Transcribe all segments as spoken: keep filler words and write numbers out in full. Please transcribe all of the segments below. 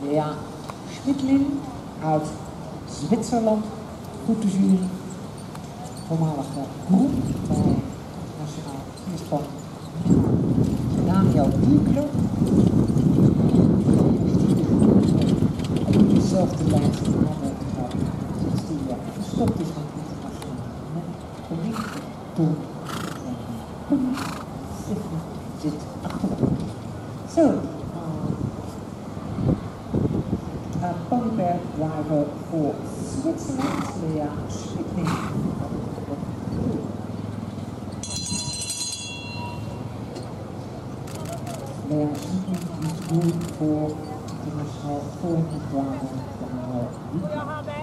Lea Schmidlin uit Zwitserland, voetenjury, voormalige groep bij Nationaal Skisport. Daniel Buurkler, op dezelfde lijst sinds die gestopt is met internationaal gewicht toen zit achterop. Zo, uh, ponyberg driver voor Zwitserland, Lea Schmidlin. Lea Schmidlin is goed voor internationaal pony driver Daniel Buurkler.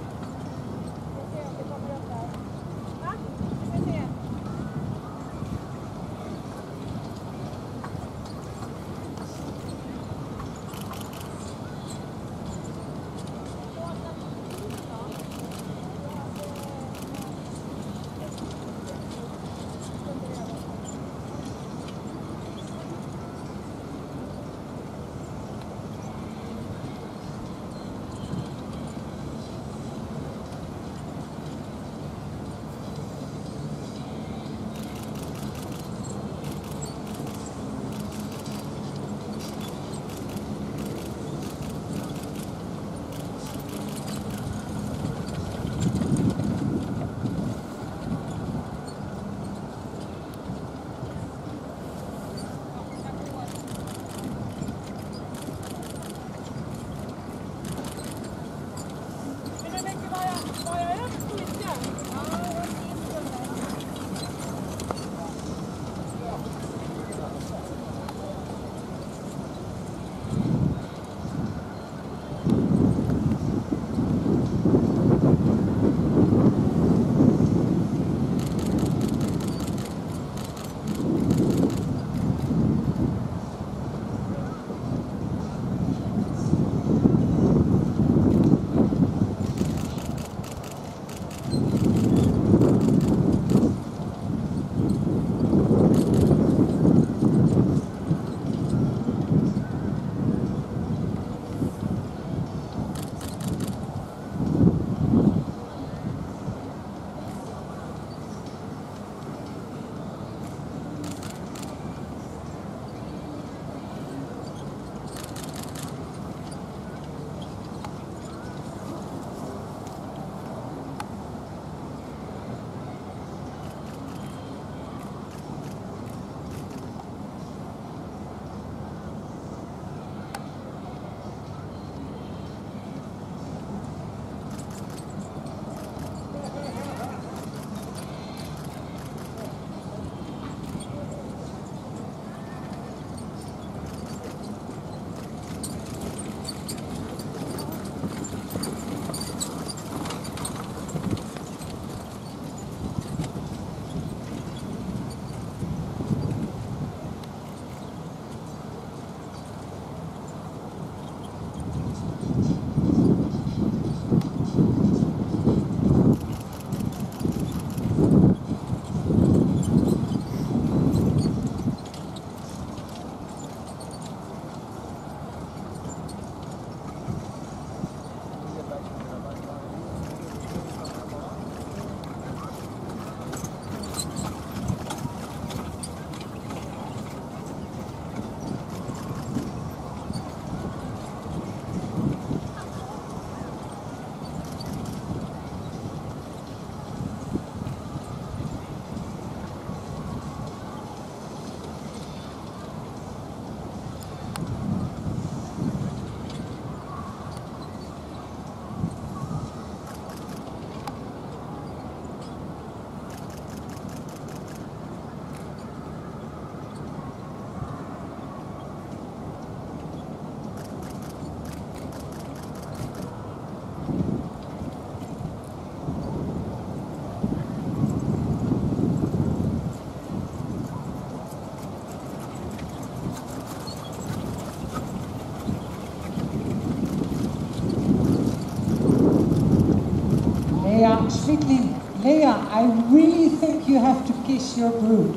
Schmidlin, Lea, I really think you have to kiss your brood.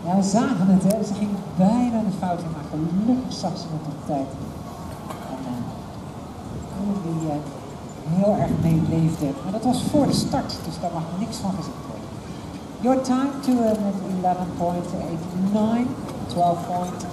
Ja, we zagen het, hè. Ze ging bijna de fout in, maar gelukkig zag ze het op tijd. En uh, die uh, heel erg meeleefde. Maar dat was voor de start, dus daar mag niks van gezegd worden. Your time, two eleven point eight nine, twelve point